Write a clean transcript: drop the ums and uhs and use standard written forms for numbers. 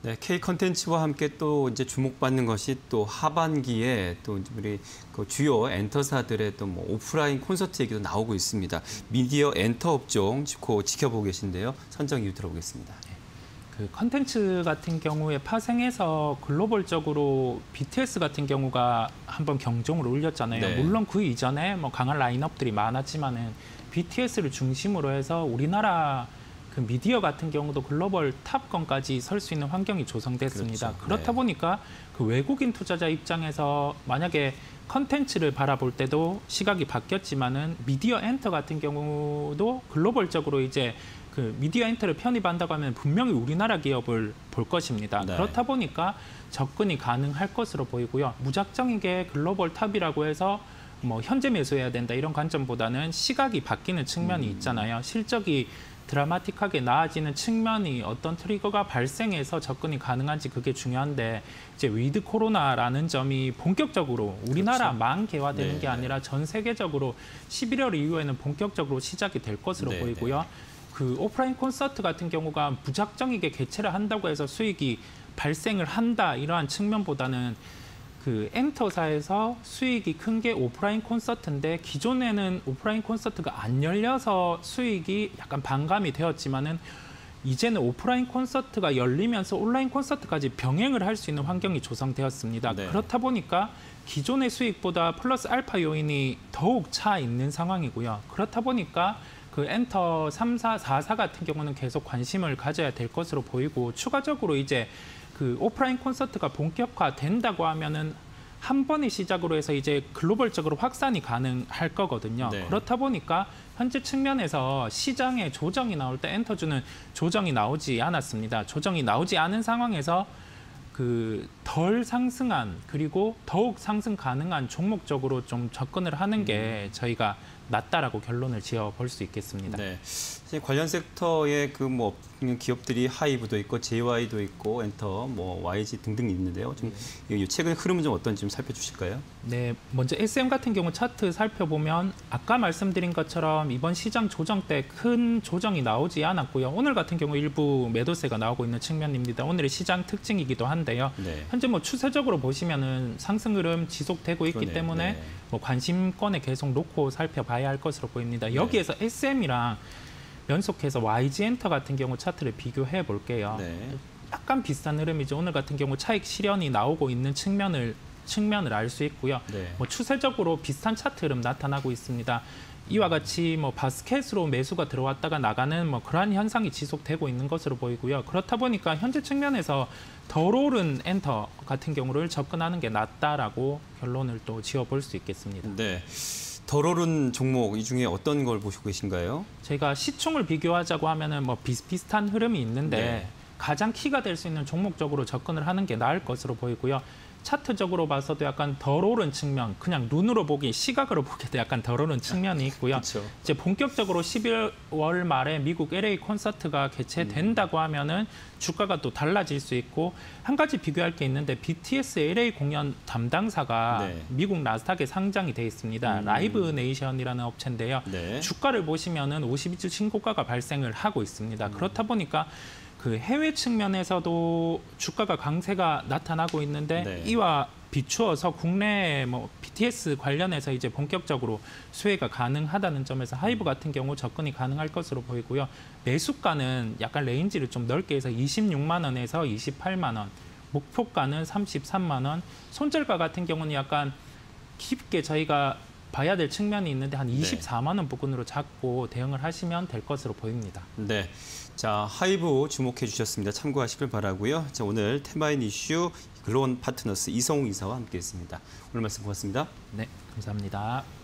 네, K 컨텐츠와 함께 또 이제 주목받는 것이 또 하반기에 또 우리 그 주요 엔터사들의 또 뭐 오프라인 콘서트 얘기도 나오고 있습니다. 미디어 엔터 업종 지켜보고 계신데요. 선정 이유 들어보겠습니다. 그 컨텐츠 같은 경우에 파생해서 글로벌적으로 BTS 같은 경우가 한번 경종을 울렸잖아요. 네. 물론 그 이전에 뭐 강한 라인업들이 많았지만은 BTS를 중심으로 해서 우리나라 그 미디어 같은 경우도 글로벌 탑권까지 설 수 있는 환경이 조성됐습니다. 그렇죠. 그렇다 네. 보니까 그 외국인 투자자 입장에서 만약에 컨텐츠를 바라볼 때도 시각이 바뀌었지만은 미디어 엔터 같은 경우도 글로벌적으로 이제 그 미디어 엔터를 편입한다고 하면 분명히 우리나라 기업을 볼 것입니다. 네. 그렇다 보니까 접근이 가능할 것으로 보이고요. 무작정이게 글로벌 탑이라고 해서 뭐 현재 매수해야 된다 이런 관점보다는 시각이 바뀌는 측면이 있잖아요. 실적이 드라마틱하게 나아지는 측면이 어떤 트리거가 발생해서 접근이 가능한지 그게 중요한데 이제 위드 코로나라는 점이 본격적으로 우리나라만 개화되는 게 아니라 전 세계적으로 11월 이후에는 본격적으로 시작이 될 것으로 보이고요. 그 오프라인 콘서트 같은 경우가 무작정이게 개최를 한다고 해서 수익이 발생을 한다 이러한 측면보다는 그 엔터사에서 수익이 큰 게 오프라인 콘서트인데 기존에는 오프라인 콘서트가 안 열려서 수익이 약간 반감이 되었지만은 이제는 오프라인 콘서트가 열리면서 온라인 콘서트까지 병행을 할 수 있는 환경이 조성되었습니다. 네. 그렇다 보니까 기존의 수익보다 플러스 알파 요인이 더욱 차 있는 상황이고요. 그렇다 보니까 그 엔터 3사, 4사 같은 경우는 계속 관심을 가져야 될 것으로 보이고 추가적으로 이제 그 오프라인 콘서트가 본격화된다고 하면은 한 번의 시작으로 해서 이제 글로벌적으로 확산이 가능할 거거든요. 네. 그렇다 보니까 현재 측면에서 시장에 조정이 나올 때 엔터주는 조정이 나오지 않았습니다. 조정이 나오지 않은 상황에서 그 덜 상승한 그리고 더욱 상승 가능한 종목적으로 좀 접근을 하는 게 저희가 낫다라고 결론을 지어 볼 수 있겠습니다. 네. 관련 섹터의 그 뭐 기업들이 하이브도 있고 JY도 있고 엔터, 뭐 YG 등등 있는데요. 좀 최근 흐름은 좀 어떤지 좀 살펴주실까요? 네, 먼저 SM 같은 경우 차트 살펴보면 아까 말씀드린 것처럼 이번 시장 조정 때 큰 조정이 나오지 않았고요. 오늘 같은 경우 일부 매도세가 나오고 있는 측면입니다. 오늘의 시장 특징이기도 한데요. 네. 현재 뭐 추세적으로 보시면은 상승 흐름 지속되고 있기 그러네요. 때문에 네. 뭐 관심권에 계속 놓고 살펴봐야 할 것으로 보입니다. 여기에서 SM이랑 연속해서 YG 엔터 같은 경우 차트를 비교해 볼게요. 네. 약간 비슷한 흐름이죠. 오늘 같은 경우 차익 실현이 나오고 있는 측면을 알 수 있고요. 네. 뭐 추세적으로 비슷한 차트 흐름 나타나고 있습니다. 이와 같이 뭐 바스켓으로 매수가 들어왔다가 나가는 뭐 그러한 현상이 지속되고 있는 것으로 보이고요. 그렇다 보니까 현재 측면에서 덜 오른 엔터 같은 경우를 접근하는 게 낫다라고 결론을 또 지어볼 수 있겠습니다. 네. 덜 오른 종목 이 중에 어떤 걸 보시고 계신가요? 저희가 시총을 비교하자고 하면은 뭐 비슷비슷한 흐름이 있는데 네. 가장 키가 될 수 있는 종목적으로 접근을 하는 게 나을 것으로 보이고요. 차트적으로 봐서도 약간 덜 오른 측면, 그냥 눈으로 보기, 시각으로 보기도 약간 덜 오른 측면이 있고요. 그렇죠. 이제 본격적으로 11월 말에 미국 LA 콘서트가 개최된다고 하면은 주가가 또 달라질 수 있고 한 가지 비교할 게 있는데 BTS LA 공연 담당사가 네. 미국 나스닥에 상장이 돼 있습니다. 라이브 네이션이라는 업체인데요. 네. 주가를 보시면은 52주 신고가가 발생을 하고 있습니다. 그렇다 보니까 그 해외 측면에서도 주가가 강세가 나타나고 있는데 네. 이와 비추어서 국내 뭐 BTS 관련해서 이제 본격적으로 수혜가 가능하다는 점에서 하이브 같은 경우 접근이 가능할 것으로 보이고요. 매수가는 약간 레인지를 좀 넓게 해서 26만 원에서 28만 원, 목표가는 33만 원, 손절가 같은 경우는 약간 깊게 저희가 봐야 될 측면이 있는데 한 24만 원 부근으로 잡고 대응을 하시면 될 것으로 보입니다. 네. 자, 하이브 주목해 주셨습니다. 참고하시길 바라고요. 자, 오늘 테마인 이슈 글로원 파트너스 이성욱 이사와 함께했습니다. 오늘 말씀 고맙습니다. 네, 감사합니다.